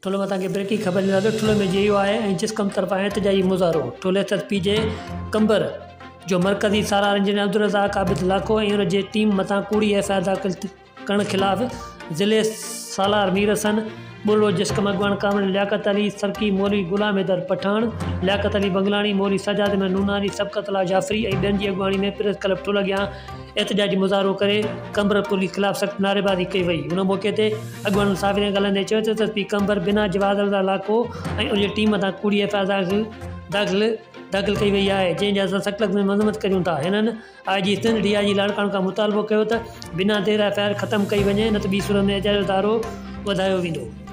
ठुलो में तव्हांखे ब्रेकिंग ख़बर ॾिना थो। ठुलो में जियो आहे ऐं जिस्कम तरफ़ां एहतजाजी मुज़ाहिरो। ठुले एसएसपी जे कंबर जो मरकज़ी सालार इंजीनियर अब्दुल रज़ाक आबिद लाखो ऐं उन जी टीम मथां कूड़ी एफआईआर दाख़िल करण ख़िलाफ़ ज़िले सालार मीर हसन बुर्रो जिस्कम अॻवान कामिल लियाकत अली सरकी मौलवी गुलाम हैदर पठान लियाकत अली बंगलानी मौलवी सजाद में नूनानी सबक़त अला जाफ़री ऐं ॿियनि जी अॻवानी में प्रेस क्लब ठुल अॻियां एहतजाजी मुज़ाहिरो करे कंबर पुलिस ख़िलाफ़ सख़्त नारेबाज़ी कई वई। हुन मौक़े ते अॻवान साफ़िन ॻाल्हाईंदे चयो त एसएसपी कंबर बिना जवाज़ लाखो ऐं उन जी टीम मथां कूड़ी एफआईआर दाख़िल कई वई आहे, जंहिंजी असां सख़्त में मज़म्मत करियूं था। हिननि आईजी सिंध डीआईजी लाड़काणे खां मुतालबो कयो त बिना देर एफआईआर ख़तमु कई वञे, न त ॿी सूरत में एजाज जो दायरो वधायो वेंदो।